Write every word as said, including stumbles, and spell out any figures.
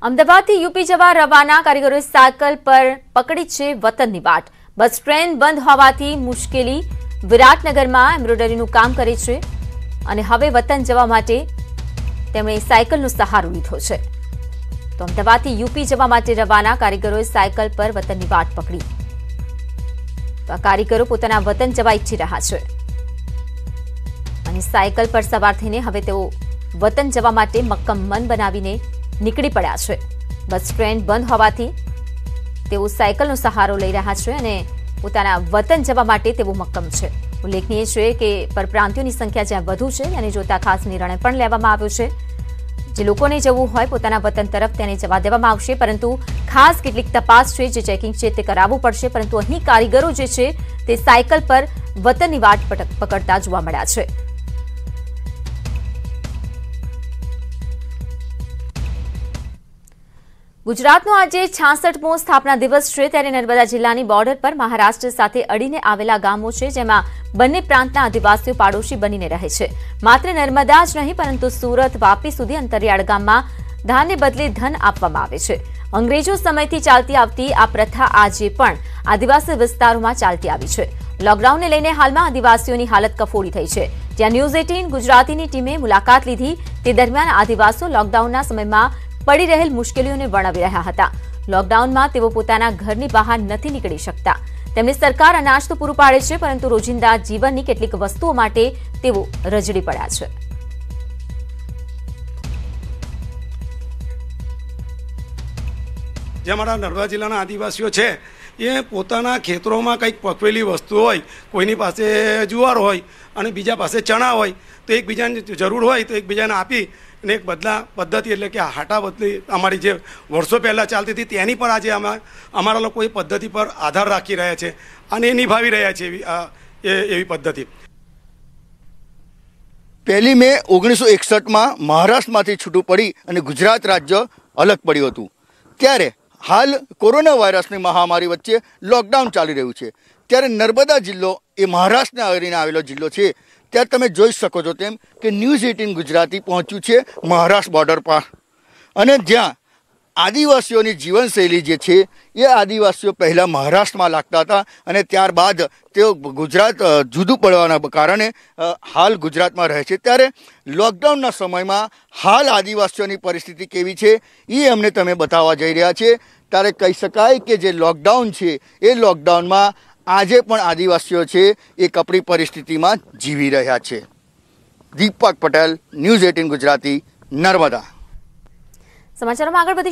અમદાવાદથી યુપી જવા રવાના કારીગરોએ સાયકલ પર પકડી છે વતનની વાટ। બસ ટ્રેન બંધ હોવાથી મુશ્કેલી। વિરાટનગરમાં એમ્બ્રોઇડરીનું કામ કરે છે અને હવે વતન જવા માટે તેમણે સાયકલનો સહારો લીધો છે। તો અમદાવાદથી યુપી જવા માટે રવાના કારીગરોએ સાયકલ પર વતનની વાટ પકડી। તો આ કારીગરો પોતાના વતન જવા ઈચ્છી રહ્યા છે અને સાયકલ પર સવાર થઈને હવે તેઓ વતન જવા માટે મક્કમ મન બનાવીને નીકળી પડ્યા છે। બસ ટ્રેન બંધ હોવાથી તેઓ સાયકલનો સહારો લઈ રહ્યા છે અને પોતાના વતન જવા માટે તેઓ મક્કમ છે। ઉલ્લેખનીય છે કે પરપ્રાંતિયોની સંખ્યા જ્યાં વધુ છે અને જોતા ખાસ નિર્ણય પણ લેવામાં આવ્યો છે। જે લોકોને જવું હોય પોતાના વતન તરફ તેને જવા દેવામાં આવશે, પરંતુ ખાસ કેટલીક તપાસ છે, જે ચેકિંગ છે તે કરાવવું પડશે। પરંતુ અહીં કારીગરો જે છે તે સાયકલ પર વતનની વાટ પકડતા જોવા મળ્યા છે। ગુજરાતનો આજે છાસઠમો સ્થાપના દિવસ છે, ત્યારે નર્મદા જિલ્લાની બોર્ડર પર મહારાષ્ટ્ર સાથે અડીને આવેલા ગામો છે, જેમાં બંને પ્રાંતના આદિવાસીઓ પાડોશી બનીને રહે છે। માત્ર નર્મદા જ નહીં પરંતુ સુરત, વાપી સુધી અંતરિયાળ ગામમાં ધાનને બદલે ધન આપવામાં આવે છે। અંગ્રેજો સમયથી ચાલતી આવતી આ પ્રથા આજે પણ આદિવાસી વિસ્તારોમાં ચાલતી આવી છે। લોકડાઉનને લઈને હાલમાં આદિવાસીઓની હાલત કફોડી થઈ છે। જ્યાં ન્યૂઝ એટીન ગુજરાતીની ટીમે મુલાકાત લીધી તે દરમિયાન આદિવાસીઓ લોકડાઉનના સમયમાં પડી રહેલ મુશ્કેલીઓને વર્ણવી રહ્યા હતા। લોકડાઉનમાં તેઓ પોતાના ઘરની બહાર નથી નીકળી શકતા। તેમને સરકાર અનાજ તો પૂરું પાડે છે, પરંતુ રોજિંદા જીવનની કેટલીક વસ્તુઓ માટે તેઓ રજડી પડ્યા છે। જે અમારા નર્મદા જિલ્લાના આદિવાસીઓ છે એ પોતાના ખેતરોમાં કંઈક પકવેલી વસ્તુ હોય, કોઈની પાસે જુવાર હોય અને બીજા પાસે ચણા હોય, તો એકબીજાને જરૂર હોય તો એકબીજાને આપી અને એક બદલા પદ્ધતિ એટલે કે હાટા બદલી અમારી જે વર્ષો પહેલાં ચાલતી હતી તેની પર આજે અમે અમારા લોકો એ પદ્ધતિ પર આધાર રાખી રહ્યા છે અને એ નિભાવી રહ્યા છે એવી એવી પદ્ધતિ। પહેલી મે ઓગણીસો એકસઠમાં મહારાષ્ટ્રમાંથી છૂટું પડી અને ગુજરાત રાજ્ય અલગ પડ્યું હતું। ત્યારે હાલ કોરોના વાયરસની મહામારી વચ્ચે લોકડાઉન ચાલી રહ્યું છે। ત્યારે નર્મદા જિલ્લો એ મહારાષ્ટ્રને આવરીને આવેલો જિલ્લો છે। ત્યારે તમે જોઈ શકો છો તેમ કે ન્યૂઝ એટીન ગુજરાતી પહોંચ્યું છે મહારાષ્ટ્ર બોર્ડર પર, અને જ્યાં આદિવાસીઓની જીવનશૈલી જે છે એ આદિવાસીઓ પહેલાં મહારાષ્ટ્રમાં લાગતા હતા અને ત્યારબાદ તેઓ ગુજરાત જુદું પડવાના કારણે હાલ ગુજરાતમાં રહે છે। ત્યારે લોકડાઉનના સમયમાં હાલ આદિવાસીઓની પરિસ્થિતિ કેવી છે એ અમને તમે બતાવવા જઈ રહ્યા છે। ત્યારે કહી શકાય કે જે લોકડાઉન છે એ લોકડાઉનમાં આજે પણ આદિવાસીઓ છે એ કપરી પરિસ્થિતિમાં જીવી રહ્યા છે। Deepak Patel, news eighteen Gujarati, Narmada. સમાચારોમાં આગળ વધી